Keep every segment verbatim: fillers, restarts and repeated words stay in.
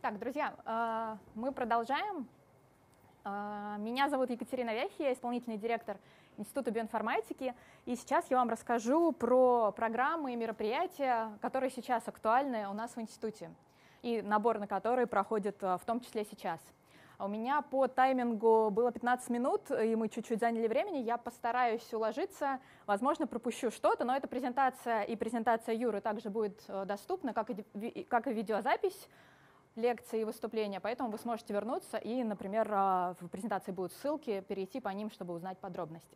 Так, друзья, мы продолжаем. Меня зовут Екатерина Вяхи, я исполнительный директор Института биоинформатики. И сейчас я вам расскажу про программы и мероприятия, которые сейчас актуальны у нас в институте, и набор на которые проходит в том числе сейчас. У меня по таймингу было пятнадцать минут, и мы чуть-чуть заняли времени. Я постараюсь уложиться, возможно, пропущу что-то, но эта презентация и презентация Юры также будет доступна, как и, как и видеозапись лекции и выступления, поэтому вы сможете вернуться и, например, в презентации будут ссылки, перейти по ним, чтобы узнать подробности.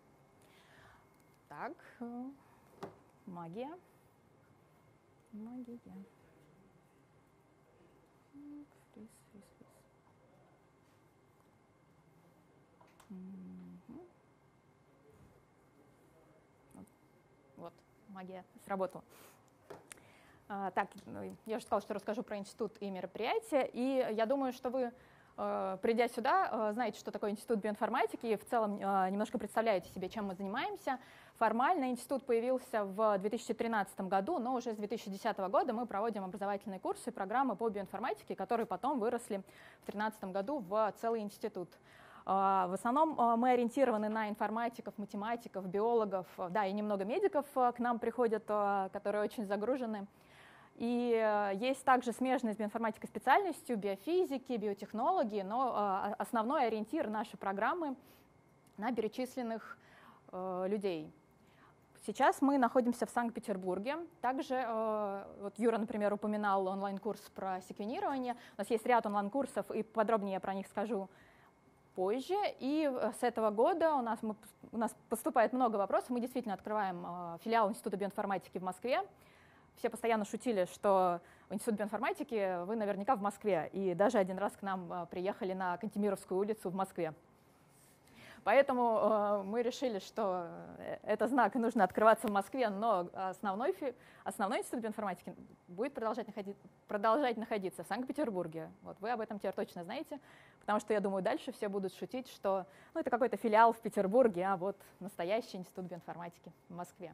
Так, магия. Магия. Фриз, фриз, фриз. Угу. Вот, магия сработала. Так, я уже сказала, что расскажу про институт и мероприятия, и я думаю, что вы, придя сюда, знаете, что такое Институт биоинформатики, и в целом немножко представляете себе, чем мы занимаемся. Формально институт появился в две тысячи тринадцатом году, но уже с две тысячи десятого года мы проводим образовательные курсы, программы по биоинформатике, которые потом выросли в две тысячи тринадцатом году в целый институт. В основном мы ориентированы на информатиков, математиков, биологов, да, и немного медиков к нам приходят, которые очень загружены. И есть также смежные с биоинформатикой специальностью биофизики, биотехнологии, но основной ориентир нашей программы на перечисленных людей. Сейчас мы находимся в Санкт-Петербурге. Также, вот Юра, например, упоминал онлайн-курс про секвенирование. У нас есть ряд онлайн-курсов, и подробнее я про них скажу позже. И с этого года у нас, мы, у нас поступает много вопросов. Мы действительно открываем филиал Института биоинформатики в Москве. Все постоянно шутили, что в Институт биоинформатики вы наверняка в Москве. И даже один раз к нам приехали на Кантемировскую улицу в Москве. Поэтому мы решили, что это знак, и нужно открываться в Москве, но основной, основной Институт биоинформатики будет продолжать, находить, продолжать находиться в Санкт-Петербурге. Вот вы об этом теперь точно знаете, потому что, я думаю, дальше все будут шутить, что ну, это какой-то филиал в Петербурге, а вот настоящий Институт биоинформатики в Москве.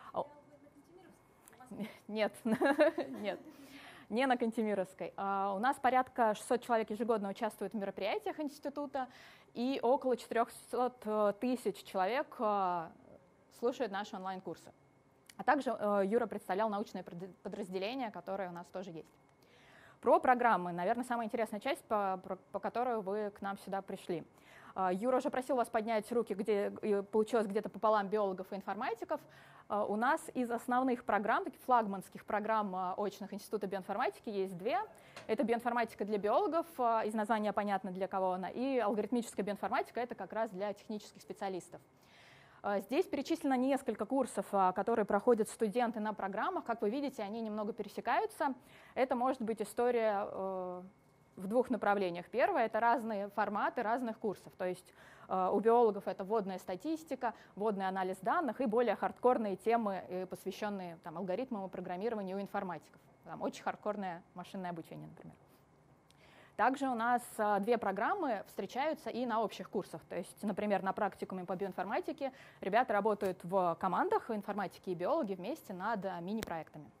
Нет, нет, не на Кантемировской. У нас порядка шестисот человек ежегодно участвуют в мероприятиях института, и около четырехсот тысяч человек слушают наши онлайн-курсы. А также Юра представлял научное подразделение, которое у нас тоже есть. Про программы, наверное, самая интересная часть, по, по которой вы к нам сюда пришли. Юра уже просил вас поднять руки, где получилось где-то пополам биологов и информатиков. У нас из основных программ, таких флагманских программ очных Института биоинформатики есть две. Это биоинформатика для биологов, из названия понятно для кого она, и алгоритмическая биоинформатика, это как раз для технических специалистов. Здесь перечислено несколько курсов, которые проходят студенты на программах. Как вы видите, они немного пересекаются. Это может быть история в двух направлениях. Первое — это разные форматы разных курсов. То есть у биологов это вводная статистика, вводный анализ данных и более хардкорные темы, посвященные там, алгоритмам и программированию у информатиков. Там, очень хардкорное машинное обучение, например. Также у нас две программы встречаются и на общих курсах. То есть, например, на практикуме по биоинформатике ребята работают в командах информатики и биологи вместе над мини-проектами.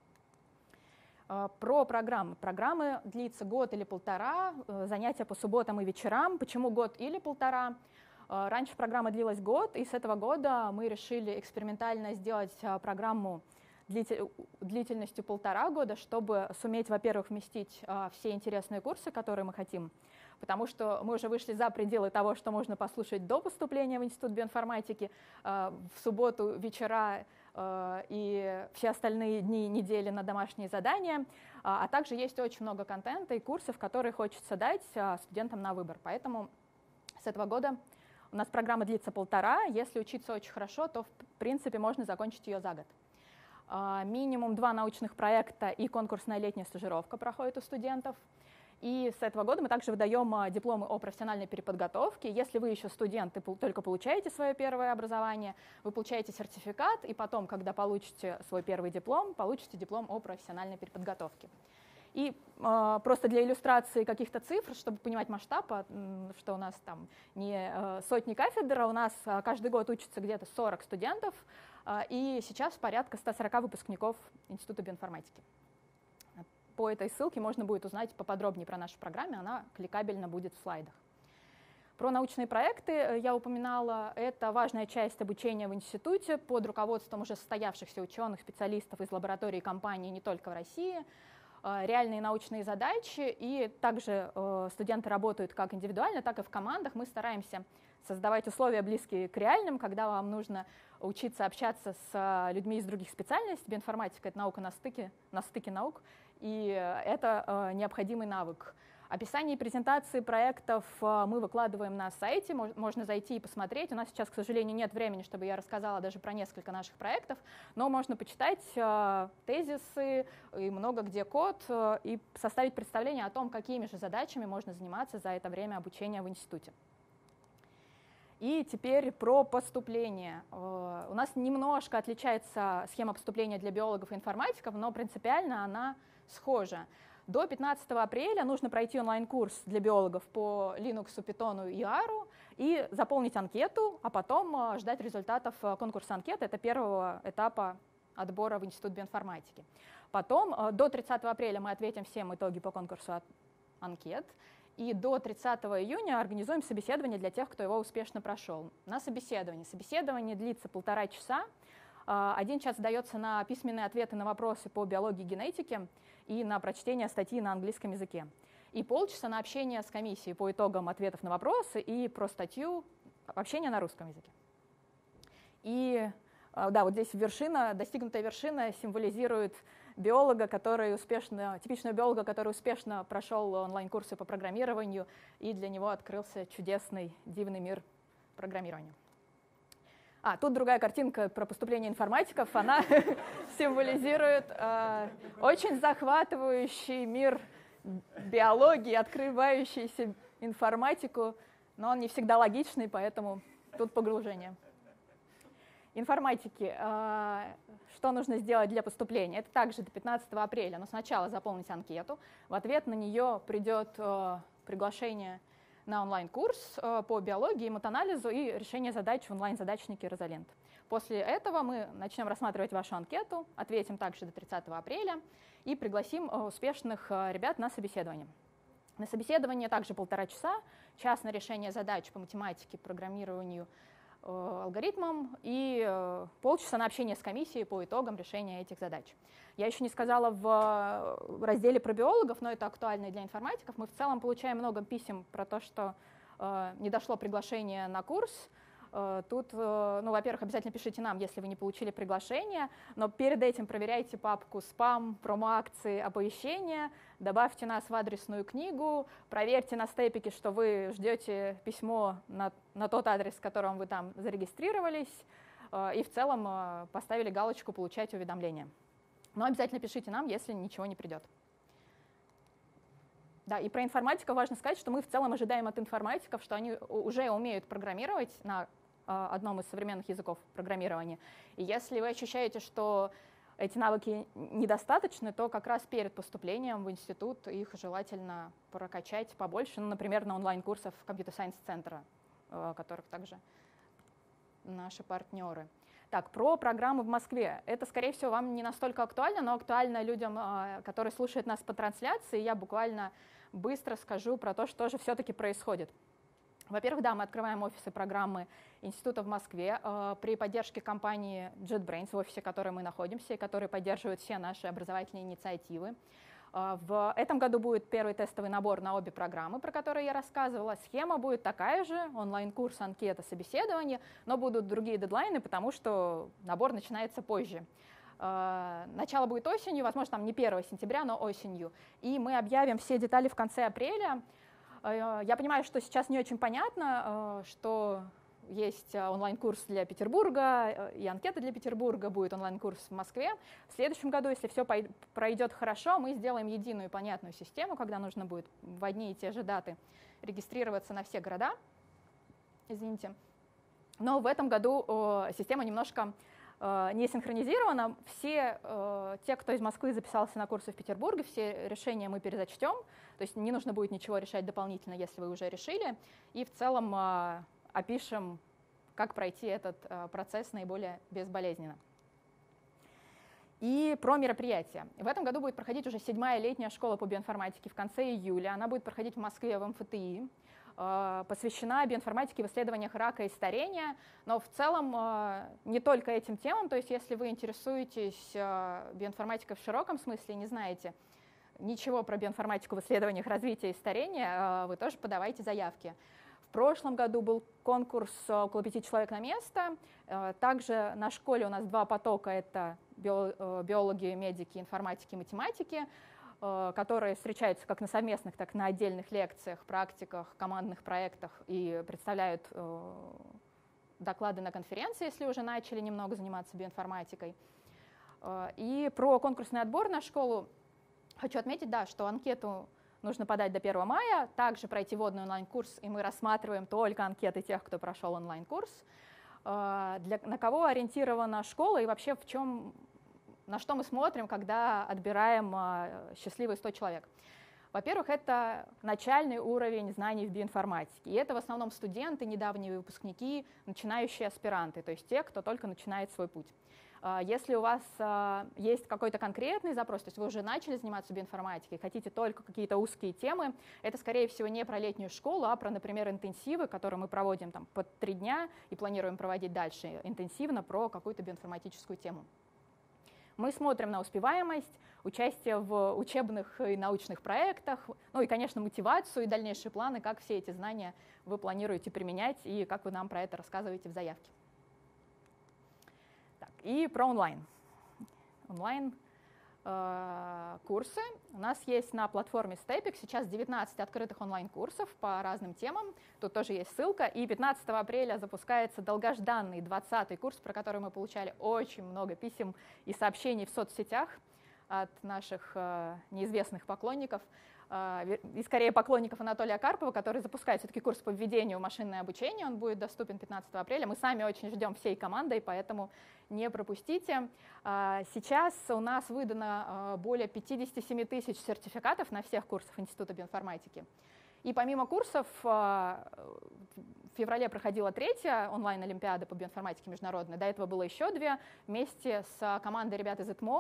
Про программы. Программы длится год или полтора, занятия по субботам и вечерам. Почему год или полтора? Раньше программа длилась год, и с этого года мы решили экспериментально сделать программу длительностью полтора года, чтобы суметь, во-первых, вместить все интересные курсы, которые мы хотим, потому что мы уже вышли за пределы того, что можно послушать до поступления в Институт биоинформатики, в субботу вечера и все остальные дни недели на домашние задания, а также есть очень много контента и курсов, которые хочется дать студентам на выбор. Поэтому с этого года у нас программа длится полтора. Если учиться очень хорошо, то в принципе можно закончить ее за год. Минимум два научных проекта и конкурсная летняя стажировка проходит у студентов. И с этого года мы также выдаем дипломы о профессиональной переподготовке. Если вы еще студент и только получаете свое первое образование, вы получаете сертификат, и потом, когда получите свой первый диплом, получите диплом о профессиональной переподготовке. И э, просто для иллюстрации каких-то цифр, чтобы понимать масштаб, что у нас там не э, сотни кафедр, а у нас э, каждый год учатся где-то сорок студентов, э, и сейчас порядка ста сорока выпускников Института биоинформатики. по этой ссылке можно будет узнать поподробнее про нашу программу, она кликабельно будет в слайдах. Про научные проекты я упоминала. Это важная часть обучения в институте под руководством уже состоявшихся ученых, специалистов из лабораторий и компаний не только в России. Реальные научные задачи, и также студенты работают как индивидуально, так и в командах. Мы стараемся создавать условия, близкие к реальным, когда вам нужно учиться общаться с людьми из других специальностей. Биоинформатика — это наука на стыке, на стыке наук, и это необходимый навык. Описание и презентации проектов мы выкладываем на сайте, можно зайти и посмотреть. У нас сейчас, к сожалению, нет времени, чтобы я рассказала даже про несколько наших проектов, но можно почитать тезисы и много где код и составить представление о том, какими же задачами можно заниматься за это время обучения в институте. И теперь про поступление. У нас немножко отличается схема поступления для биологов и информатиков, но принципиально она схожа. До пятнадцатого апреля нужно пройти онлайн-курс для биологов по Linux, Python и ар и заполнить анкету, а потом ждать результатов конкурса анкеты. Это первого этапа отбора в Институт биоинформатики. Потом до тридцатого апреля мы ответим всем итоги по конкурсу анкет. И до тридцатого июня организуем собеседование для тех, кто его успешно прошел. На собеседование. Собеседование длится полтора часа. Один час дается на письменные ответы на вопросы по биологии и генетике и на прочтение статьи на английском языке. И полчаса на общение с комиссией по итогам ответов на вопросы и про статью общение на русском языке. И да, вот здесь вершина, достигнутая вершина символизирует биолога, который успешно, типичного биолога, который успешно прошел онлайн-курсы по программированию, и для него открылся чудесный, дивный мир программирования. А, тут другая картинка про поступление информатиков. Она символизирует э, очень захватывающий мир биологии, открывающийся информатику, но он не всегда логичный, поэтому тут погружение. Информатики. Э, что нужно сделать для поступления? Это также до пятнадцатого апреля, но сначала заполнить анкету. В ответ на нее придет э, приглашение на онлайн-курс по биологии, матанализу и решение задач в онлайн-задачнике Розалент. После этого мы начнем рассматривать вашу анкету, ответим также до тридцатого апреля и пригласим успешных ребят на собеседование. На собеседование также полтора часа, час на решение задач по математике, программированию, алгоритмам и полчаса на общение с комиссией по итогам решения этих задач. Я еще не сказала в разделе про биологов, но это актуально и для информатиков. Мы в целом получаем много писем про то, что э, не дошло приглашение на курс. Э, тут, э, ну, во-первых, обязательно пишите нам, если вы не получили приглашение, но перед этим проверяйте папку спам, промо-акции, оповещения, добавьте нас в адресную книгу, проверьте на степике, что вы ждете письмо на, на тот адрес, с которым вы там зарегистрировались, э, и в целом э, поставили галочку «Получать уведомления». Но обязательно пишите нам, если ничего не придет. Да, и про информатиков важно сказать, что мы в целом ожидаем от информатиков, что они уже умеют программировать на э, одном из современных языков программирования. И если вы ощущаете, что эти навыки недостаточны, то как раз перед поступлением в институт их желательно прокачать побольше, ну, например, на онлайн-курсах Computer Science центра, э, которых также наши партнеры. Так, про программы в Москве. Это, скорее всего, вам не настолько актуально, но актуально людям, которые слушают нас по трансляции. Я буквально быстро скажу про то, что же все-таки происходит. Во-первых, да, мы открываем офисы программы института в Москве при поддержке компании JetBrains, в офисе которой мы находимся, и который поддерживает все наши образовательные инициативы. В этом году будет первый тестовый набор на обе программы, про которые я рассказывала. Схема будет такая же, онлайн-курс, анкета, собеседование, но будут другие дедлайны, потому что набор начинается позже. Начало будет осенью, возможно, там не первого сентября, но осенью. И мы объявим все детали в конце апреля. Я понимаю, что сейчас не очень понятно, что есть онлайн-курс для Петербурга и анкета для Петербурга, будет онлайн-курс в Москве. В следующем году, если все пройдет хорошо, мы сделаем единую понятную систему, когда нужно будет в одни и те же даты регистрироваться на все города. Извините. Но в этом году э, система немножко э, не синхронизирована. Все э, те, кто из Москвы записался на курсы в Петербурге, все решения мы перезачтем. То есть не нужно будет ничего решать дополнительно, если вы уже решили. И в целом э, опишем, как пройти этот э, процесс наиболее безболезненно. И про мероприятия. В этом году будет проходить уже седьмая летняя школа по биоинформатике в конце июля. Она будет проходить в Москве в эм эф тэ и. Посвящена биоинформатике в исследованиях рака и старения, но в целом не только этим темам, то есть если вы интересуетесь биоинформатикой в широком смысле и не знаете ничего про биоинформатику в исследованиях развития и старения, вы тоже подавайте заявки. В прошлом году был конкурс около пяти человек на место. Также на школе у нас два потока — это биологи, медики, информатики, математики, которые встречаются как на совместных, так и на отдельных лекциях, практиках, командных проектах и представляют доклады на конференции, если уже начали немного заниматься биоинформатикой. И про конкурсный отбор на школу хочу отметить, да, что анкету нужно подать до первого мая, также пройти вводный онлайн-курс, и мы рассматриваем только анкеты тех, кто прошел онлайн-курс. Для, на кого ориентирована школа и вообще в чем, на что мы смотрим, когда отбираем счастливые сто человек. Во-первых, это начальный уровень знаний в биоинформатике. И это в основном студенты, недавние выпускники, начинающие аспиранты, то есть те, кто только начинает свой путь. Если у вас есть какой-то конкретный запрос, то есть вы уже начали заниматься биоинформатикой, хотите только какие-то узкие темы, это, скорее всего, не про летнюю школу, а про, например, интенсивы, которые мы проводим там по три дня и планируем проводить дальше интенсивно про какую-то биоинформатическую тему. Мы смотрим на успеваемость, участие в учебных и научных проектах, ну и, конечно, мотивацию и дальнейшие планы, как все эти знания вы планируете применять и как вы нам про это рассказываете в заявке. Так, и про онлайн. Онлайн э, курсы у нас есть на платформе Stepik. Сейчас девятнадцать открытых онлайн-курсов по разным темам. Тут тоже есть ссылка. И пятнадцатого апреля запускается долгожданный двадцатый курс, про который мы получали очень много писем и сообщений в соцсетях от наших э, неизвестных поклонников. И скорее поклонников Анатолия Карпова, который запускает все-таки курс по введению в машинное обучение. Он будет доступен пятнадцатого апреля. Мы сами очень ждем всей командой, поэтому не пропустите. Сейчас у нас выдано более пятидесяти семи тысяч сертификатов на всех курсах Института биоинформатики. И помимо курсов, в феврале проходила третья онлайн-олимпиада по биоинформатике международная. До этого было еще две. Вместе с командой ребят из ИТМО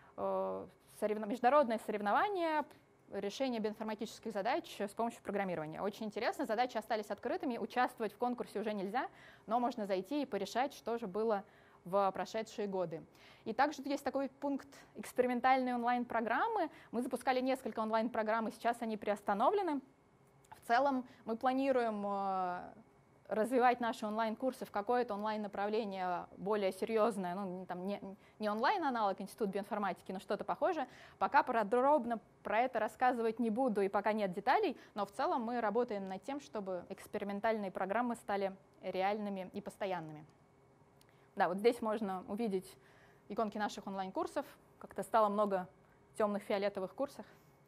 международное соревнование, решение биоинформатических задач с помощью программирования. Очень интересно, задачи остались открытыми, участвовать в конкурсе уже нельзя, но можно зайти и порешать, что же было в прошедшие годы. И также есть такой пункт экспериментальные онлайн-программы. Мы запускали несколько онлайн-программ, и сейчас они приостановлены. В целом мы планируем развивать наши онлайн-курсы в какое-то онлайн-направление более серьезное, ну, там, не, не онлайн-аналог Институт биоинформатики, но что-то похожее. Пока подробно про это рассказывать не буду, и пока нет деталей, но в целом мы работаем над тем, чтобы экспериментальные программы стали реальными и постоянными. Да, вот здесь можно увидеть иконки наших онлайн-курсов. Как-то стало много темных фиолетовых курсов.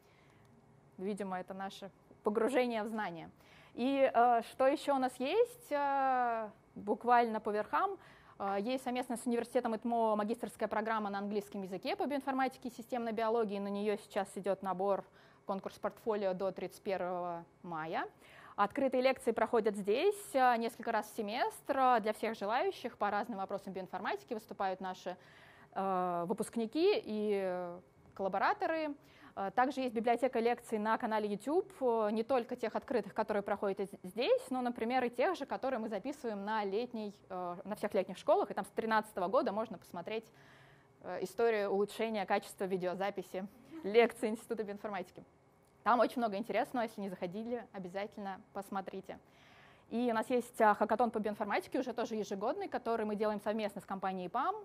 Видимо, это наше погружение в знания. И э, что еще у нас есть, э, буквально по верхам, э, есть совместно с университетом ИТМО магистерская программа на английском языке по биоинформатике и системной биологии. На нее сейчас идет набор, конкурс портфолио до тридцать первого мая. Открытые лекции проходят здесь э, несколько раз в семестр для всех желающих по разным вопросам биоинформатики. Выступают наши э, выпускники и коллабораторы. Также есть библиотека лекций на канале YouTube, не только тех открытых, которые проходят здесь, но, например, и тех же, которые мы записываем на, летней, на всех летних школах. И там с две тысячи тринадцатого года можно посмотреть историю улучшения качества видеозаписи лекций Института биоинформатики. Там очень много интересного, если не заходили, обязательно посмотрите. И у нас есть хакатон по биоинформатике, уже тоже ежегодный, который мы делаем совместно с компанией ПАМ,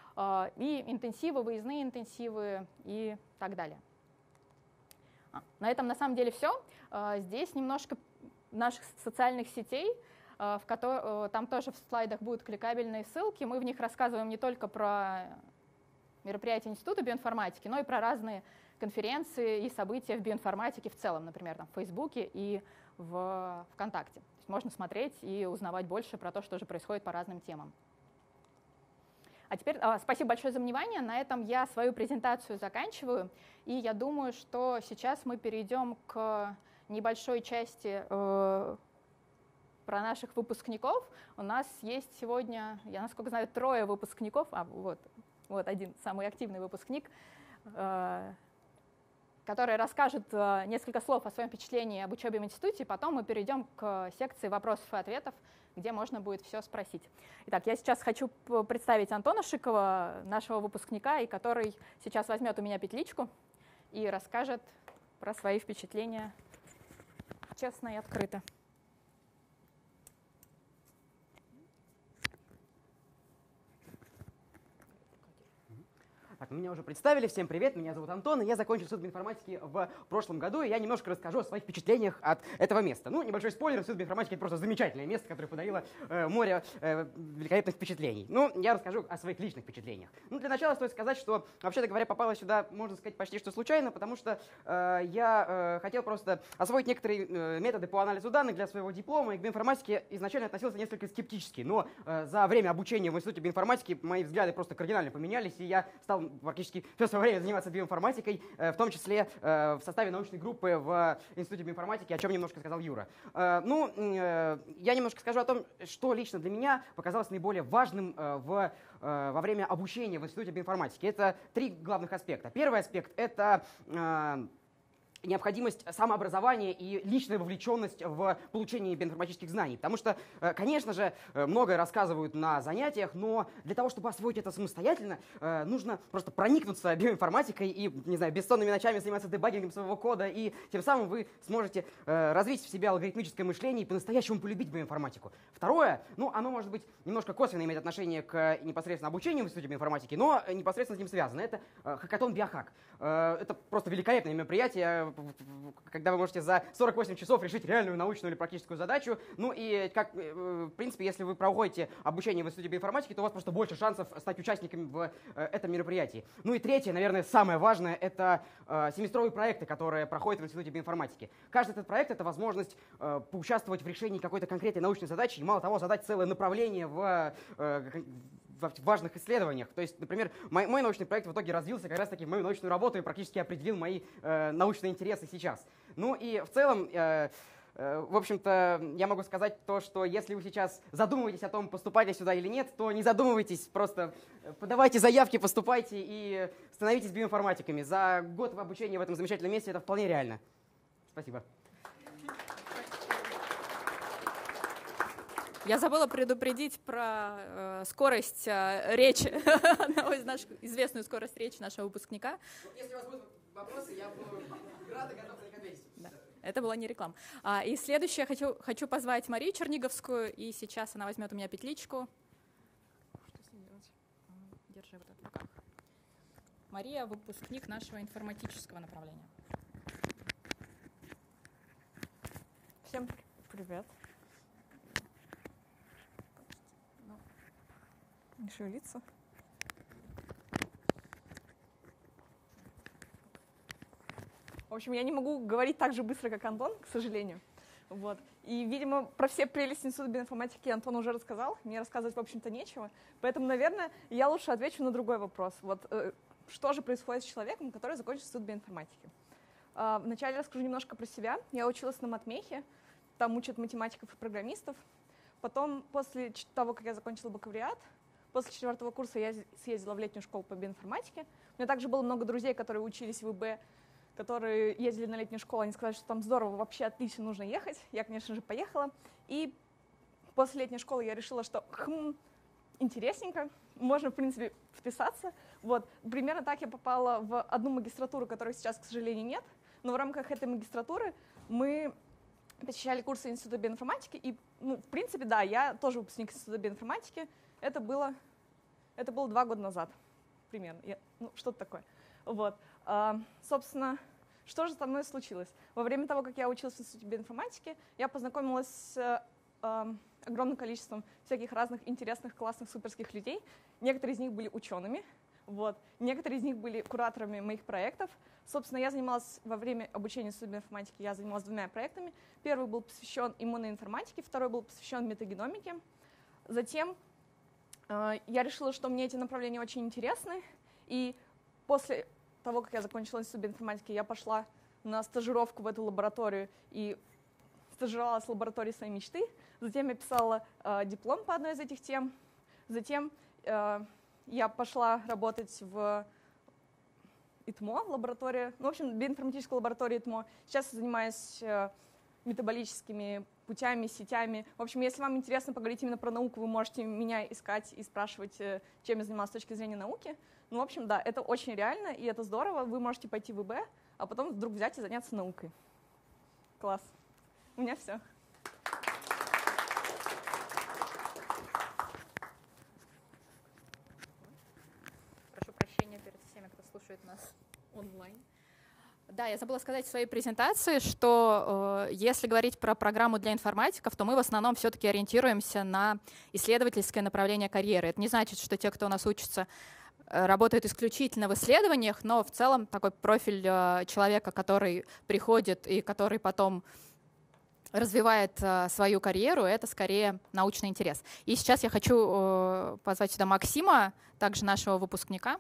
и интенсивы, выездные интенсивы и так далее. На этом на самом деле все. Здесь немножко наших социальных сетей, в которых, там тоже в слайдах будут кликабельные ссылки. Мы в них рассказываем не только про мероприятия Института биоинформатики, но и про разные конференции и события в биоинформатике в целом, например, там, в Фейсбуке и в ВКонтакте. То есть можно смотреть и узнавать больше про то, что же происходит по разным темам. А теперь а, спасибо большое за внимание. На этом я свою презентацию заканчиваю. И я думаю, что сейчас мы перейдем к небольшой части э, про наших выпускников. У нас есть сегодня, я насколько знаю, трое выпускников. А, вот, вот один самый активный выпускник, который расскажет несколько слов о своем впечатлении об учебе в институте, потом мы перейдем к секции вопросов и ответов, где можно будет все спросить. Итак, я сейчас хочу представить Антона Шикова, нашего выпускника, и который сейчас возьмет у меня петличку и расскажет про свои впечатления честно и открыто. Так, меня уже представили, всем привет, меня зовут Антон, и я закончил Институт информатики в прошлом году, и я немножко расскажу о своих впечатлениях от этого места. Ну, небольшой спойлер, Институт информатики — это просто замечательное место, которое подарило э, море э, великолепных впечатлений. Ну, я расскажу о своих личных впечатлениях. Ну, для начала стоит сказать, что, вообще-то говоря, попала сюда, можно сказать, почти что случайно, потому что э, я э, хотел просто освоить некоторые э, методы по анализу данных для своего диплома, и к биоинформатике изначально относился несколько скептически, но э, за время обучения в Институте биоинформатики мои взгляды просто кардинально поменялись, и я стал практически все свое время заниматься биоинформатикой, в том числе в составе научной группы в Институте биоинформатики, о чем немножко сказал Юра. Ну, я немножко скажу о том, что лично для меня показалось наиболее важным в, во время обучения в Институте биоинформатики. Это три главных аспекта. Первый аспект — это необходимость самообразования и личная вовлеченность в получение биоинформатических знаний. Потому что, конечно же, многое рассказывают на занятиях, но для того, чтобы освоить это самостоятельно, нужно просто проникнуться биоинформатикой и, не знаю, бессонными ночами заниматься дебагингом своего кода, и тем самым вы сможете развить в себе алгоритмическое мышление и по-настоящему полюбить биоинформатику. Второе, ну, оно, может быть, немножко косвенно имеет отношение к непосредственно обучению в Институте биоинформатики, но непосредственно с ним связано. Это хакатон Биохак. Это просто великолепное мероприятие, когда вы можете за сорок восемь часов решить реальную научную или практическую задачу. Ну и, как, в принципе, если вы проходите обучение в Институте биоинформатики, то у вас просто больше шансов стать участниками в этом мероприятии. Ну и третье, наверное, самое важное, это семестровые проекты, которые проходят в Институте биоинформатики. Каждый этот проект — это возможность поучаствовать в решении какой-то конкретной научной задачи и, мало того, задать целое направление в в важных исследованиях. То есть, например, мой, мой научный проект в итоге развился как раз-таки в мою научную работу и практически определил мои э, научные интересы сейчас. Ну и в целом, э, э, в общем-то, я могу сказать то, что если вы сейчас задумываетесь о том, поступать ли сюда или нет, то не задумывайтесь, просто подавайте заявки, поступайте и становитесь биоинформатиками. За год в обучении в этом замечательном месте это вполне реально. Спасибо. Я забыла предупредить про э, скорость э, речи, известную скорость речи нашего выпускника. Если у вас будут вопросы, я буду рад и готов на них ответить. Да. Это была не реклама. А, и следующее, хочу, хочу позвать Марию Черниговскую, и сейчас она возьмет у меня петличку. Что с ней делать? Держи вот это в руках. Мария — выпускник нашего информатического направления. Всем привет. Не шевелиться. В общем, я не могу говорить так же быстро, как Антон, к сожалению. Вот. И, видимо, про все прелести Института биоинформатики Антон уже рассказал. Мне рассказывать, в общем-то, нечего. Поэтому, наверное, я лучше отвечу на другой вопрос. Вот, э, что же происходит с человеком, который закончил Институт биоинформатики? Э, вначале расскажу немножко про себя. Я училась на матмехе. Там учат математиков и программистов. Потом, после того, как я закончила бакалавриат, после четвертого курса я съездила в летнюю школу по биоинформатике. У меня также было много друзей, которые учились в ИБ, которые ездили на летнюю школу. Они сказали, что там здорово, вообще отлично, нужно ехать. Я, конечно же, поехала. И после летней школы я решила, что хм, интересненько, можно, в принципе, вписаться. Вот. Примерно так я попала в одну магистратуру, которой сейчас, к сожалению, нет. Но в рамках этой магистратуры мы посещали курсы Института биоинформатики. И, ну, в принципе, да, я тоже выпускник Института биоинформатики. Это было, это было два года назад, примерно, я, ну, что-то такое. Вот. А, собственно, что же со мной случилось? Во время того, как я училась в Институте биоинформатики, я познакомилась с а, огромным количеством всяких разных интересных, классных, суперских людей. Некоторые из них были учеными, вот. Некоторые из них были кураторами моих проектов. Собственно, я занималась во время обучения в Институте биоинформатики, я занималась двумя проектами. Первый был посвящен иммуноинформатике, второй был посвящен метагеномике. Затем я решила, что мне эти направления очень интересны, и после того, как я закончила Институт биоинформатики, я пошла на стажировку в эту лабораторию и стажировалась в лаборатории своей мечты. Затем я писала э, диплом по одной из этих тем. Затем э, я пошла работать в ИТМО, лаборатория, ну, в общем, биоинформатическая лаборатория ИТМО. Сейчас я занимаюсь метаболическими путями, сетями. В общем, если вам интересно поговорить именно про науку, вы можете меня искать и спрашивать, чем я занималась с точки зрения науки. Ну, в общем, да, это очень реально, и это здорово. Вы можете пойти в ИБ, а потом вдруг взять и заняться наукой. Класс. У меня все. Прошу прощения перед всеми, кто слушает нас онлайн. Да, я забыла сказать в своей презентации, что э, если говорить про программу для информатиков, то мы в основном все-таки ориентируемся на исследовательское направление карьеры. Это не значит, что те, кто у нас учится, э, работают исключительно в исследованиях, но в целом такой профиль э, человека, который приходит и который потом развивает э, свою карьеру, это скорее научный интерес. И сейчас я хочу э, позвать сюда Максима, также нашего выпускника.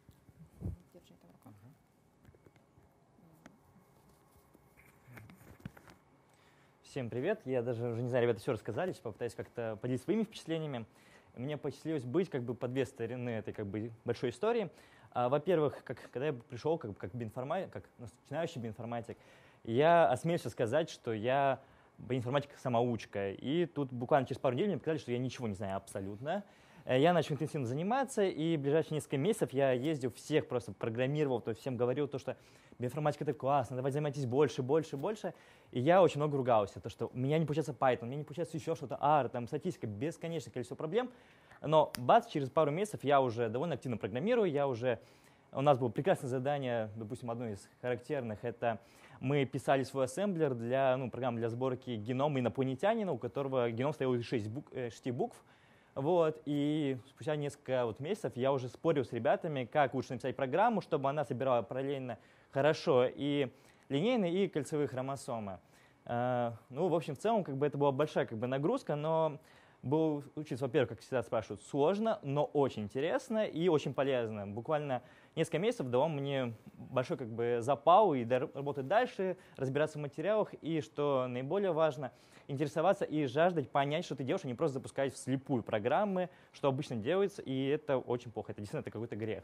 Всем привет. Я даже уже не знаю, ребята все рассказали, сейчас попытаюсь как-то поделиться своими впечатлениями. Мне посчастливилось быть как бы по две стороны этой как бы большой истории. А, во-первых, как, когда я пришел как, как, биоинформатик, как начинающий биоинформатик, я осмелился сказать, что я биоинформатик-самоучка. И тут буквально через пару недель мне показали, что я ничего не знаю абсолютно. Я начал интенсивно заниматься, и в ближайшие несколько месяцев я ездил, всех просто программировал, то есть всем говорил, то, что биоинформатика — это классно, давайте занимайтесь больше, больше, больше. И я очень много ругался, то, что у меня не получается Python, у меня не получается еще что-то, R, там, статистика, бесконечное количество проблем. Но бац, через пару месяцев я уже довольно активно программирую, я уже... У нас было прекрасное задание, допустим, одно из характерных, это мы писали свой ассемблер для, ну, программы для сборки генома инопланетянина, у которого геном состоял из шести букв, шести букв. Вот, и спустя несколько вот месяцев я уже спорил с ребятами, как лучше написать программу, чтобы она собирала параллельно хорошо и линейные, и кольцевые хромосомы. Uh, ну, в общем, в целом, как бы это была большая как бы нагрузка, но был учиться, во-первых, как всегда спрашивают, сложно, но очень интересно и очень полезно. Буквально несколько месяцев дало мне большой как бы запал и работать дальше, разбираться в материалах и, что наиболее важно, интересоваться и жаждать понять, что ты делаешь, а не просто запускать вслепую программы, что обычно делается, и это очень плохо, это действительно это какой-то грех.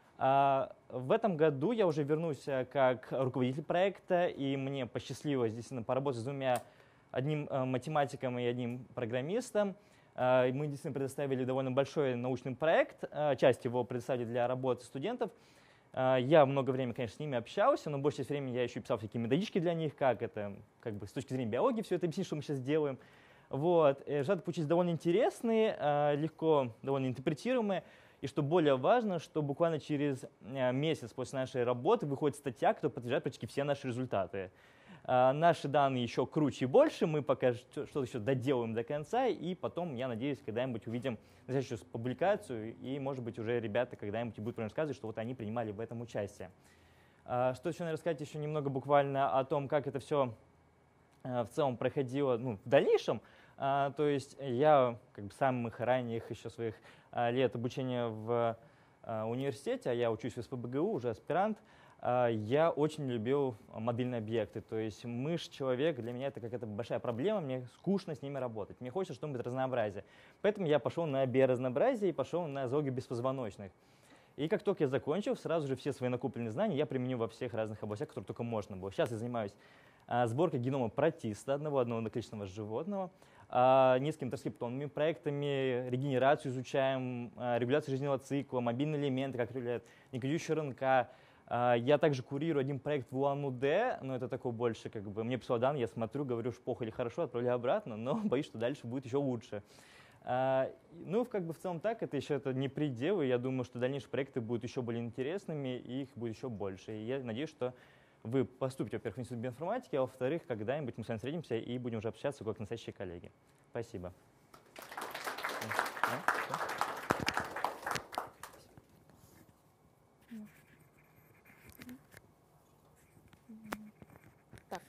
А в этом году я уже вернулся как руководитель проекта, и мне посчастливилось действительно поработать с двумя, одним математиком и одним программистом. Мы действительно предоставили довольно большой научный проект, часть его предоставили для работы студентов. Я много времени, конечно, с ними общался, но большую часть времени я еще писал всякие методички для них, как это, как бы с точки зрения биологии все это объяснить, что мы сейчас делаем. Вот. Результаты получились довольно интересные, легко, довольно интерпретируемые. И что более важно, что буквально через месяц после нашей работы выходит статья, которая подтверждает практически все наши результаты. Наши данные еще круче и больше, мы пока что-то еще доделаем до конца, и потом, я надеюсь, когда-нибудь увидим настоящую публикацию, и, может быть, уже ребята когда-нибудь будут рассказывать, что вот они принимали в этом участие. Что еще, наверное, рассказать еще немного буквально о том, как это все в целом проходило, ну, в дальнейшем. То есть я как бы с самых ранних еще своих лет обучения в университете, а я учусь в СПбГУ, уже аспирант, я очень любил модельные объекты. То есть мышь, человек, для меня это какая-то большая проблема, мне скучно с ними работать. Мне хочется что-нибудь разнообразие. Поэтому я пошел на биоразнообразие и пошел на зоологию беспозвоночных. И как только я закончил, сразу же все свои накопленные знания я применю во всех разных областях, которые только можно было. Сейчас я занимаюсь сборкой генома протиста, одного одного накличного животного, несколькими транскриптонными проектами, регенерацию изучаем, регуляцию жизненного цикла, мобильные элементы, как регулируют некодирующую РНК. Я также курирую один проект в Улан-Удэ, но это такой больше, как бы, мне прислал данные, я смотрю, говорю, что плохо или хорошо, отправляю обратно, но боюсь, что дальше будет еще лучше. Ну, как бы в целом так, это еще это не предел, и я думаю, что дальнейшие проекты будут еще более интересными, и их будет еще больше. И я надеюсь, что вы поступите, во-первых, в институт биоинформатики, а во-вторых, когда-нибудь мы с вами встретимся и будем уже общаться как настоящие коллеги. Спасибо. Так.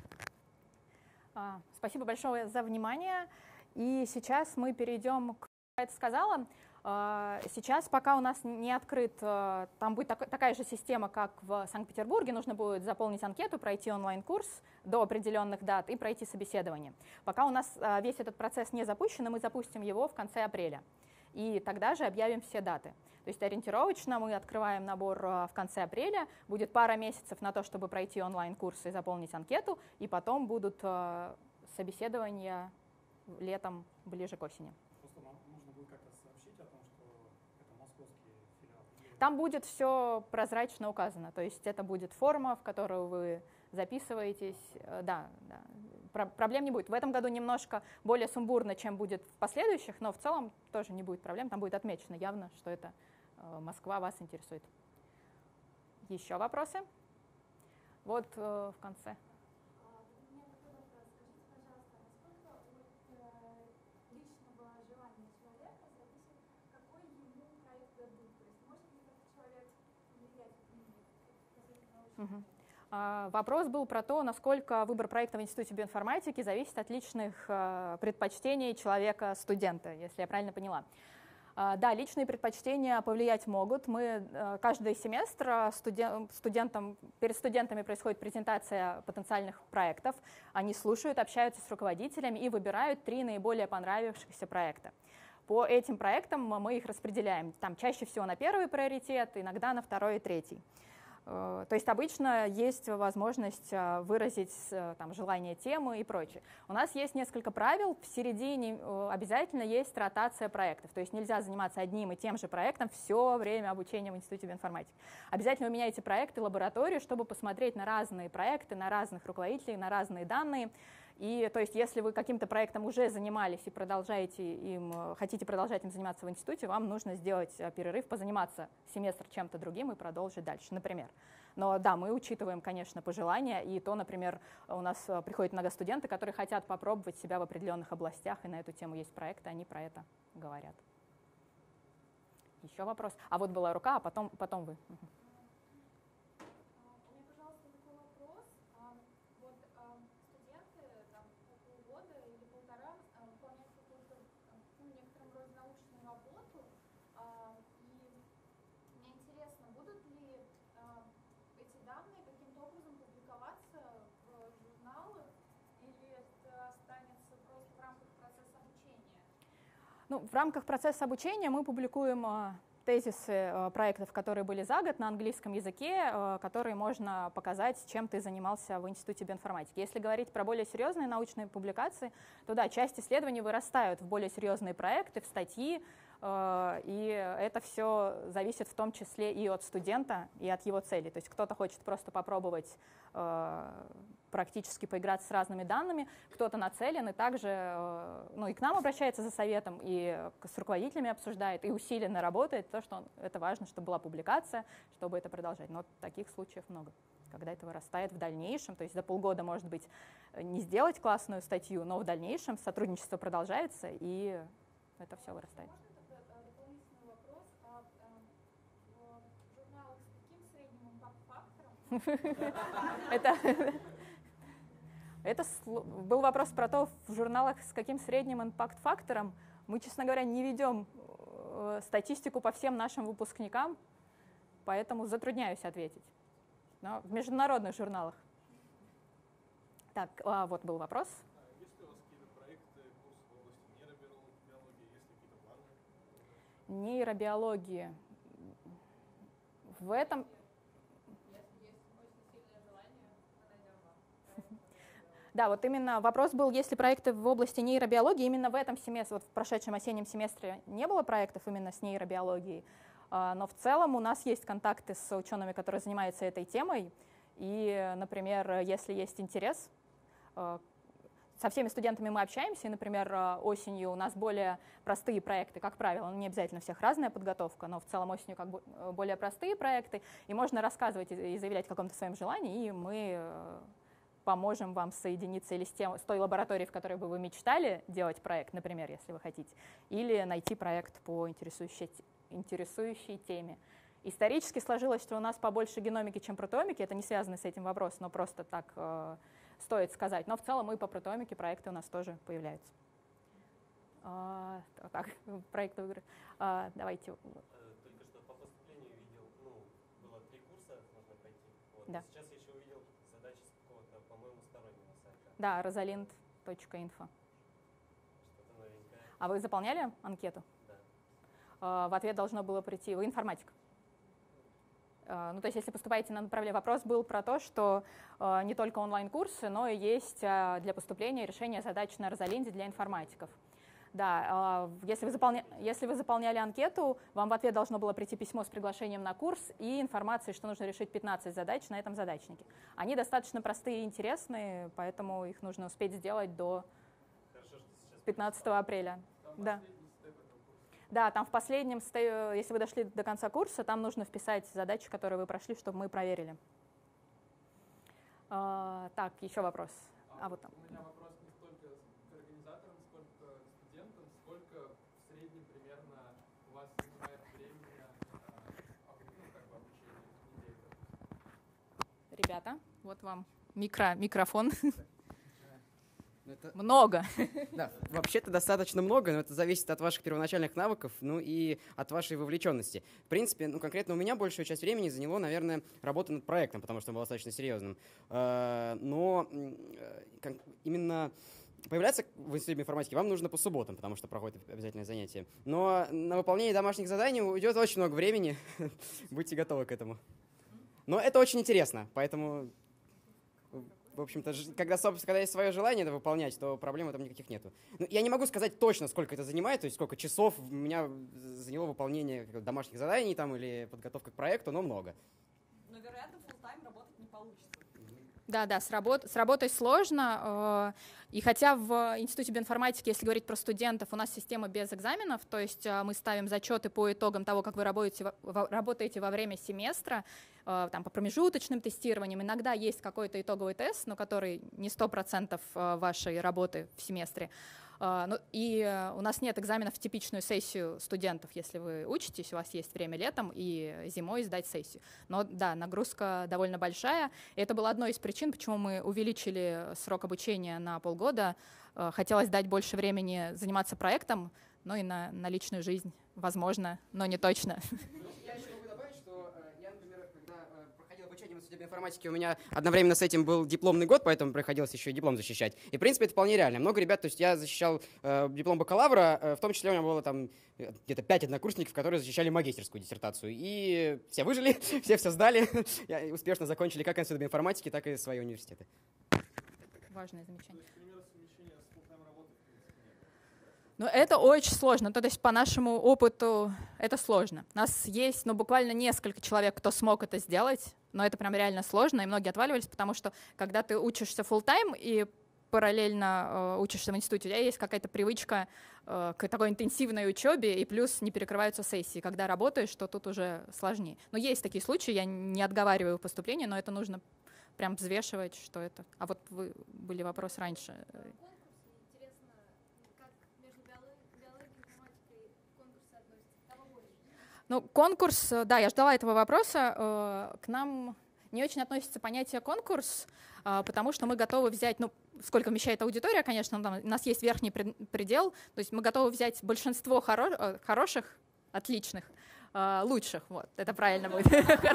А, спасибо большое за внимание. И сейчас мы перейдем к... Я это сказала. Сейчас, пока у нас не открыт, там будет так, такая же система, как в Санкт-Петербурге, нужно будет заполнить анкету, пройти онлайн-курс до определенных дат и пройти собеседование. Пока у нас весь этот процесс не запущен, и мы запустим его в конце апреля. и тогда же объявим все даты. То есть ориентировочно мы открываем набор в конце апреля, будет пара месяцев на то, чтобы пройти онлайн-курс и заполнить анкету, и потом будут собеседования летом, ближе к осени. Просто нам нужно будет как-то сообщить о том, что это московский филиал. Там будет все прозрачно указано, то есть это будет форма, в которую вы записываетесь. Да, да. Про- проблем не будет. В этом году немножко более сумбурно, чем будет в последующих, но в целом тоже не будет проблем. Там будет отмечено явно, что это э, Москва вас интересует. Еще вопросы? Вот э, в конце. Угу. А, вопрос был про то, насколько выбор проекта в Институте биоинформатики зависит от личных а, предпочтений человека-студента, если я правильно поняла. А, да, личные предпочтения повлиять могут. Мы а, каждый семестр студен, студентам, перед студентами происходит презентация потенциальных проектов. Они слушают, общаются с руководителями и выбирают три наиболее понравившихся проекта. По этим проектам мы их распределяем. Там чаще всего на первый приоритет, иногда на второй и третий. То есть обычно есть возможность выразить там, желание темы и прочее. У нас есть несколько правил. В середине обязательно есть ротация проектов. То есть нельзя заниматься одним и тем же проектом все время обучения в Институте биоинформатики. Обязательно вы меняете проекты, лабораторию, чтобы посмотреть на разные проекты, на разных руководителей, на разные данные. И то есть если вы каким-то проектом уже занимались и продолжаете им, хотите продолжать им заниматься в институте, вам нужно сделать перерыв, позаниматься семестр чем-то другим и продолжить дальше, например. Но да, мы учитываем, конечно, пожелания, и то, например, у нас приходят много студенты, которые хотят попробовать себя в определенных областях, и на эту тему есть проекты, они про это говорят. Еще вопрос? А вот была рука, а потом, потом вы. Ну, в рамках процесса обучения мы публикуем э, тезисы э, проектов, которые были за год на английском языке, э, которые можно показать, чем ты занимался в Институте биоинформатики. Если говорить про более серьезные научные публикации, то да, часть исследований вырастают в более серьезные проекты, в статьи, э, и это все зависит в том числе и от студента, и от его цели. То есть кто-то хочет просто попробовать э, практически поиграть с разными данными, кто-то нацелен и также ну, и к нам обращается за советом, и с руководителями обсуждает, и усиленно работает, то, что он, это важно, чтобы была публикация, чтобы это продолжать. Но таких случаев много, когда это вырастает в дальнейшем, то есть за полгода, может быть, не сделать классную статью, но в дальнейшем сотрудничество продолжается, и это все вырастает. Это... Это был вопрос про то, в журналах с каким средним импакт-фактором. Мы, честно говоря, не ведем статистику по всем нашим выпускникам, поэтому затрудняюсь ответить. Но в международных журналах. Так, а, вот был вопрос. А есть ли у вас какие-то проекты, курсы в области нейробиологии, есть ли какие-то планы? Нейробиологии. В этом... Да, вот именно вопрос был, есть ли проекты в области нейробиологии. Именно в этом семестре, вот в прошедшем осеннем семестре не было проектов именно с нейробиологией, но в целом у нас есть контакты с учеными, которые занимаются этой темой. И, например, если есть интерес, со всеми студентами мы общаемся, и, например, осенью у нас более простые проекты, как правило, не обязательно у всех разная подготовка, но в целом осенью как бы более простые проекты, и можно рассказывать и заявлять о каком-то своем желании, и мы поможем вам соединиться или с, тем, с той лабораторией, в которой бы вы мечтали делать проект, например, если вы хотите, или найти проект по интересующей, интересующей теме. Исторически сложилось, что у нас побольше геномики, чем протеомики, это не связано с этим вопросом, но просто так э, стоит сказать. Но в целом и по протеомике проекты у нас тоже появляются. А, так, проекты игры. А, давайте. Только что по поступлению видел, ну, было три курса, можно пойти. Вот. Да. Сейчас я еще увидел задачи с какого-то, по-моему, стороннего сайта. Да, rosalind точка info. Что-то новенькое. А вы заполняли анкету? Да. в ответ должно было прийти: вы информатик. Ну, то есть, если поступаете на направление, вопрос был про то, что не только онлайн-курсы, но и есть для поступления решение задач на Розалинде для информатиков. Да, если вы, заполня... если вы заполняли анкету, вам в ответ должно было прийти письмо с приглашением на курс и информацией, что нужно решить пятнадцать задач на этом задачнике. Они достаточно простые и интересные, поэтому их нужно успеть сделать до пятнадцатого апреля. Да. Да, там в последнем, если вы дошли до конца курса, там нужно вписать задачи, которые вы прошли, чтобы мы проверили. А, так, еще вопрос. А, а вот там. У меня вопрос не столько к организаторам, сколько к студентам. Сколько в среднем примерно у вас занимает времени а, ну, как бы обучение в неделю? Ребята, вот вам микро, микрофон. Это... Много. Да, вообще-то достаточно много, но это зависит от ваших первоначальных навыков, ну и от вашей вовлеченности. В принципе, ну конкретно у меня большую часть времени заняло, наверное, работа над проектом, потому что он был достаточно серьезным. Но именно появляться в институте информатики вам нужно по субботам, потому что проходит обязательное занятие. Но на выполнение домашних заданий уйдет очень много времени, будьте готовы к этому. Но это очень интересно, поэтому... В общем-то, когда, собственно, когда есть свое желание это выполнять, то проблем в этом никаких нету. Ну, я не могу сказать точно, сколько это занимает, то есть сколько часов у меня заняло выполнение домашних заданий там, или подготовка к проекту, но много. Но, вероятно, фулл-тайм работать не получится. Да, да, с, работ, с работой сложно. И хотя в Институте биоинформатики, если говорить про студентов, у нас система без экзаменов, то есть мы ставим зачеты по итогам того, как вы работаете, работаете во время семестра, там, по промежуточным тестированиям. Иногда есть какой-то итоговый тест, но который не сто процентов вашей работы в семестре. И у нас нет экзаменов в типичную сессию студентов, если вы учитесь, у вас есть время летом и зимой сдать сессию. Но да, нагрузка довольно большая. И это было одной из причин, почему мы увеличили срок обучения на полгода. Хотелось дать больше времени заниматься проектом, но и на, на личную жизнь, возможно, но не точно. Я еще могу добавить, что я, например, когда проходил обучение в Институте информатики, у меня одновременно с этим был дипломный год, поэтому приходилось еще и диплом защищать. И, в принципе, это вполне реально. Много ребят, то есть я защищал э, диплом бакалавра, э, в том числе у меня было там где-то пять однокурсников, которые защищали магистерскую диссертацию. И все выжили, все все сдали, и успешно закончили как Институт информатики, так и свои университеты. Важное замечание. То есть, примерно, совмещения с full-time работой, в принципе, нет. Ну, это очень сложно. То есть по нашему опыту это сложно. У нас есть ну, буквально несколько человек, кто смог это сделать, но это прям реально сложно, и многие отваливались, потому что когда ты учишься full-time и параллельно э, учишься в институте, у тебя есть какая-то привычка э, к такой интенсивной учебе, и плюс не перекрываются сессии. Когда работаешь, то тут уже сложнее. Но есть такие случаи, я не отговариваю в поступлении, но это нужно прям взвешивать, что это. А вот вы, были вопросы раньше. Ну, конкурс, да, я ждала этого вопроса. К нам не очень относится понятие конкурс, потому что мы готовы взять, ну, сколько вмещает аудитория, конечно, там, у нас есть верхний предел, то есть мы готовы взять большинство хоро- хороших, отличных, лучших, вот, это правильно будет.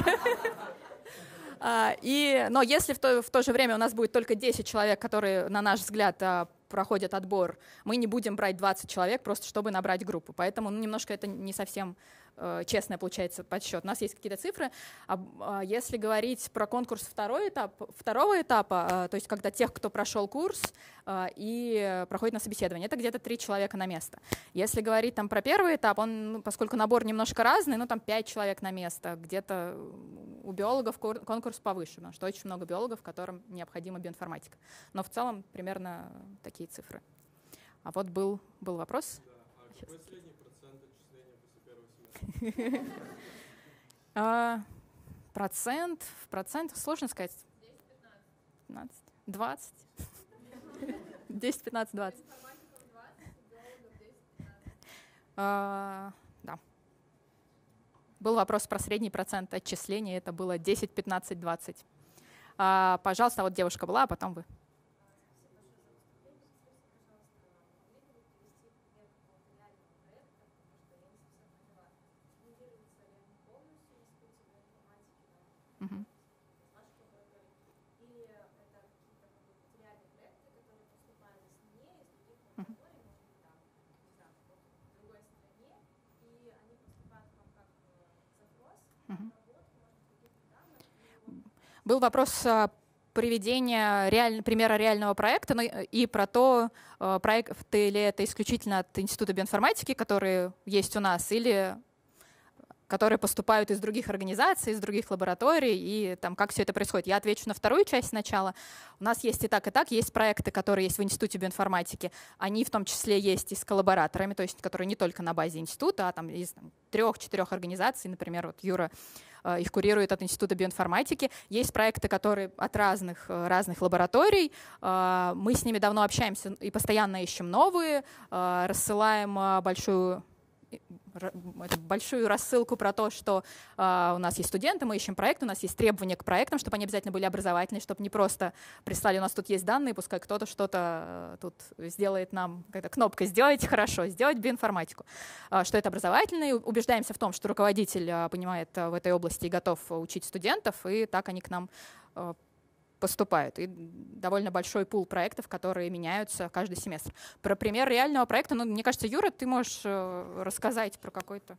И, но если в то, в то же время у нас будет только десять человек, которые, на наш взгляд, проходят отбор, мы не будем брать двадцать человек, просто чтобы набрать группу. Поэтому ну, немножко это не совсем э, честно получается подсчет. У нас есть какие-то цифры. А, а если говорить про конкурс второй этап, второго этапа, э, то есть когда тех, кто прошел курс э, и проходит на собеседование, это где-то три человека на место. Если говорить там, про первый этап, он, ну, поскольку набор немножко разный, ну там пять человек на место, где-то у биологов конкурс повыше, потому что очень много биологов, которым необходима биоинформатика. Но в целом примерно такие цифры. А вот был, был вопрос. Да. А какой средний процент отчисления после первого семестра? а, процент, в процентах сложно сказать. пятнадцать, двадцать. десять, пятнадцать, двадцать. А, да. Был вопрос про средний процент отчисления. Это было десять, пятнадцать, двадцать. А, пожалуйста, вот девушка была, а потом вы. Угу. Был вопрос приведения реаль... примера реального проекта и про то, проекты ли это исключительно от Института биоинформатики, которые есть у нас, или которые поступают из других организаций, из других лабораторий, и там, как все это происходит. Я отвечу на вторую часть сначала. У нас есть и так, и так. Есть проекты, которые есть в Институте биоинформатики. Они в том числе есть и с коллабораторами, то есть которые не только на базе института, а там из трех-четырех организаций. Например, вот Юра э, их курирует от Института биоинформатики. Есть проекты, которые от разных, разных лабораторий. Э, мы с ними давно общаемся и постоянно ищем новые, э, рассылаем э, большую... большую рассылку про то, что э, у нас есть студенты, мы ищем проекты, у нас есть требования к проектам, чтобы они обязательно были образовательные, чтобы не просто прислали, у нас тут есть данные, пускай кто-то что-то э, тут сделает нам, как-то кнопка «Сделайте хорошо», «Сделать биоинформатику», э, что это образовательные. Убеждаемся в том, что руководитель э, понимает э, в этой области и готов учить студентов, и так они к нам э, поступают. И довольно большой пул проектов, которые меняются каждый семестр. Про пример реального проекта, ну, мне кажется, Юра, ты можешь э, рассказать про какой-то.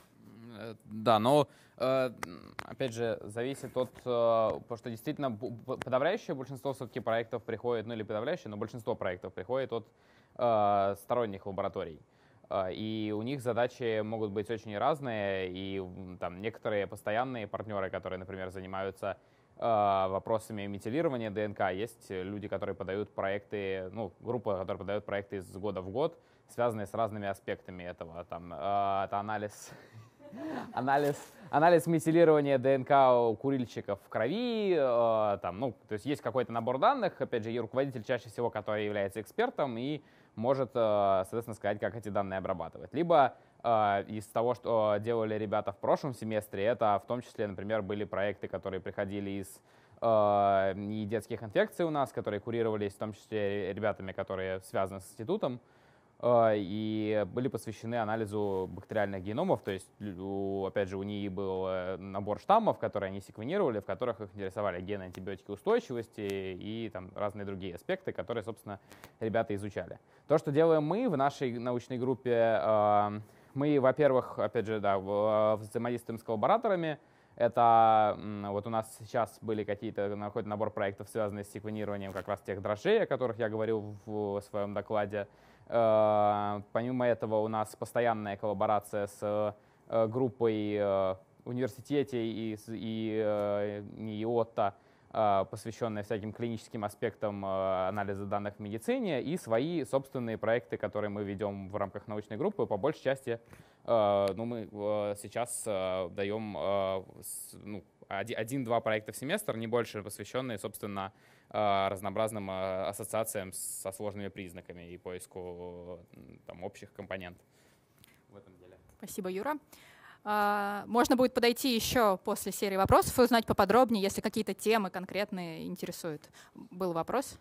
Да, но э, опять же, зависит от, э, потому что действительно подавляющее большинство все-таки проектов приходит, ну или подавляющее, но большинство проектов приходит от э, сторонних лабораторий. Э, и у них задачи могут быть очень разные, и там некоторые постоянные партнеры, которые, например, занимаются вопросами метилирования ДНК. Есть люди, которые подают проекты, ну, группа, которые подают проекты из года в год, связанные с разными аспектами этого. Там, это анализ, анализ, анализ метилирования ДНК у курильщиков в крови. Там, ну, то есть есть какой-то набор данных, опять же, и руководитель чаще всего, который является экспертом и может, соответственно, сказать, как эти данные обрабатывать. Либо из того, что делали ребята в прошлом семестре, это в том числе, например, были проекты, которые приходили из э, и детских инфекций у нас, которые курировались в том числе ребятами, которые связаны с институтом, э, и были посвящены анализу бактериальных геномов. То есть, у, опять же, у НИИ был набор штаммов, которые они секвенировали, в которых их интересовали гены антибиотикоустойчивости и там, разные другие аспекты, которые, собственно, ребята изучали. То, что делаем мы в нашей научной группе, э, мы, во-первых, опять же, да, взаимодействуем с коллабораторами. Это вот у нас сейчас были какие-то, какой-то набор проектов, связанных с секвенированием как раз тех дрожжей, о которых я говорил в своем докладе. Помимо этого у нас постоянная коллаборация с группой университетей и, и НИИОТа, посвященные всяким клиническим аспектам анализа данных в медицине, и свои собственные проекты, которые мы ведем в рамках научной группы. По большей части ну, мы сейчас даем ну, один-два проекта в семестр, не больше, посвященные, собственно, разнообразным ассоциациям со сложными признаками и поиску там, общих компонентов в этом деле. Спасибо, Юра. Можно будет подойти еще после серии вопросов и узнать поподробнее, если какие-то темы конкретные интересуют. Был вопрос?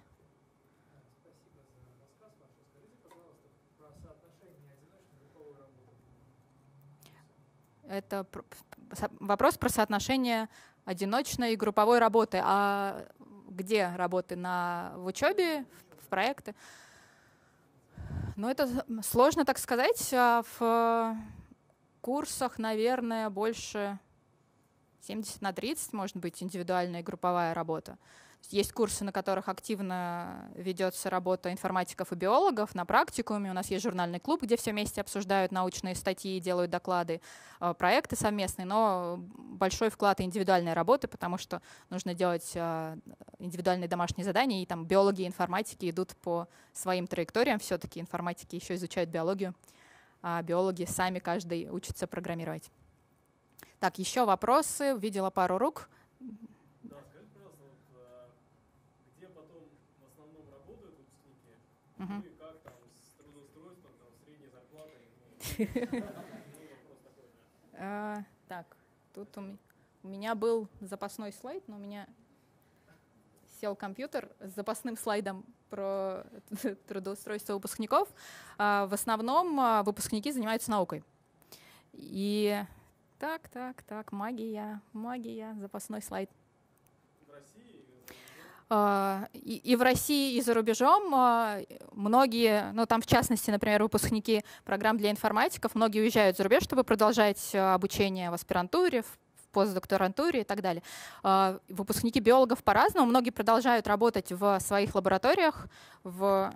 Это вопрос про соотношение одиночной и групповой работы. А где работы? На, в учебе, в проекты? Ну, это сложно так сказать. В курсах, наверное, больше семьдесят на тридцать, может быть, индивидуальная и групповая работа. Есть курсы, на которых активно ведется работа информатиков и биологов на практикуме. У нас есть журнальный клуб, где все вместе обсуждают научные статьи, делают доклады, проекты совместные, но большой вклад и индивидуальной работы, потому что нужно делать индивидуальные домашние задания, и там биологи и информатики идут по своим траекториям. Все-таки информатики еще изучают биологию, а биологи сами каждый учится программировать. Так, еще вопросы. Видела пару рук. Да, скажите, пожалуйста, вот, где потом в основном работают выпускники, Угу. ну и как там с трудоустройством, там, средней зарплатой? Вопрос такой, да. Так, тут у меня был запасной слайд, но у меня сел компьютер с запасным слайдом про трудоустройство выпускников. В основном выпускники занимаются наукой. И так, так, так, магия, магия, запасной слайд. В России? И, и в России, и за рубежом многие, ну там в частности, например, выпускники программ для информатиков, многие уезжают за рубеж, чтобы продолжать обучение в аспирантуре, в постдокторантуре и так далее. Выпускники биологов по-разному. Многие продолжают работать в своих лабораториях, в...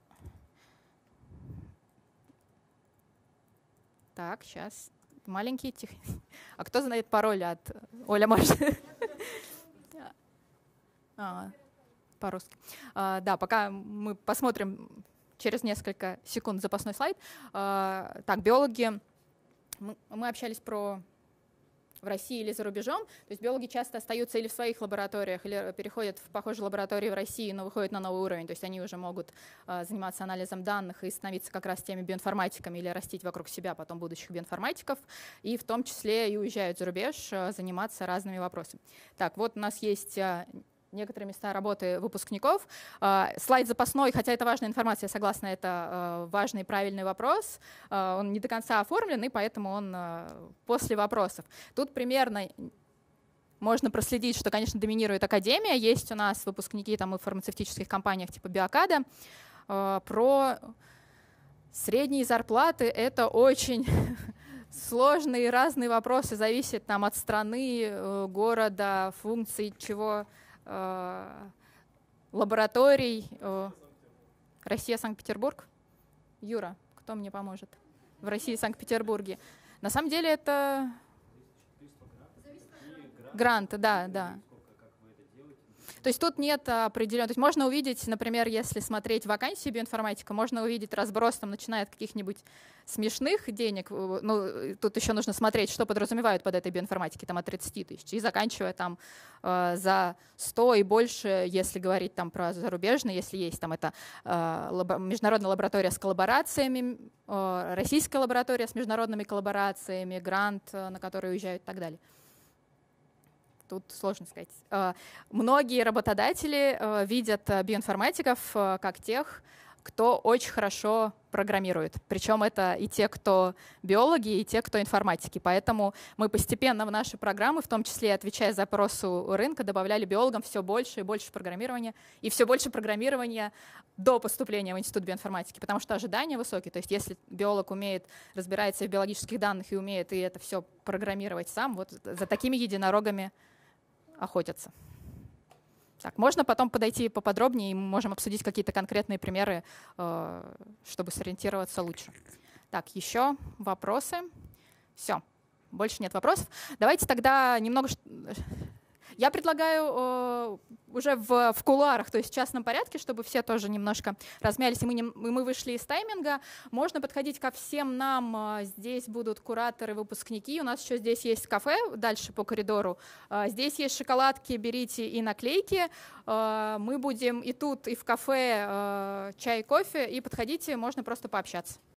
Так, сейчас. Маленький, тихо. А кто знает пароль от... Оля, может? А, по-русски. А, да, пока мы посмотрим через несколько секунд запасной слайд. А, так, биологи... Мы, мы общались про... в России или за рубежом. То есть биологи часто остаются или в своих лабораториях, или переходят в похожие лаборатории в России, но выходят на новый уровень. То есть они уже могут э, заниматься анализом данных и становиться как раз теми биоинформатиками или растить вокруг себя потом будущих биоинформатиков. И в том числе и уезжают за рубеж э, заниматься разными вопросами. Так, вот у нас есть... Э, некоторые места работы выпускников. Слайд запасной, хотя это важная информация, я согласна, это важный и правильный вопрос. Он не до конца оформлен, и поэтому он после вопросов. Тут примерно можно проследить, что, конечно, доминирует академия. Есть у нас выпускники там, и в фармацевтических компаниях типа Биокада. Про средние зарплаты это очень... сложные и разные вопросы, зависят там, от страны, города, функций, чего... лабораторий. Россия, Санкт-Петербург. Юра, кто мне поможет? В России, Санкт-Петербурге. На самом деле это гранты, да, да. То есть тут нет определенного... То есть можно увидеть, например, если смотреть вакансии биоинформатика, можно увидеть разброс, там, начиная от каких-нибудь смешных денег, ну, тут еще нужно смотреть, что подразумевают под этой биоинформатикой, там, от тридцати тысяч, и заканчивая там э, за сто и больше, если говорить там про зарубежные, если есть там это э, лабо, международная лаборатория с коллаборациями, э, российская лаборатория с международными коллаборациями, грант, э, на который уезжают и так далее. Тут сложно сказать. Многие работодатели видят биоинформатиков как тех, кто очень хорошо программирует. Причем это и те, кто биологи, и те, кто информатики. Поэтому мы постепенно в наши программы, в том числе отвечая запросу рынка, добавляли биологам все больше и больше программирования. И все больше программирования до поступления в Институт биоинформатики, потому что ожидания высокие. То есть если биолог умеет, разбирается в биологических данных и умеет и это все программировать сам, вот за такими единорогами охотятся. Так, можно потом подойти поподробнее, и мы можем обсудить какие-то конкретные примеры, чтобы сориентироваться лучше. Так, еще вопросы? Все, больше нет вопросов. Давайте тогда немного... Я предлагаю э, уже в, в кулуарах, то есть в частном порядке, чтобы все тоже немножко размялись, и мы, не, и мы вышли из тайминга. Можно подходить ко всем нам. Здесь будут кураторы, выпускники. У нас еще здесь есть кафе дальше по коридору. Здесь есть шоколадки, берите, и наклейки. Мы будем и тут, и в кафе чай, кофе, и подходите, можно просто пообщаться.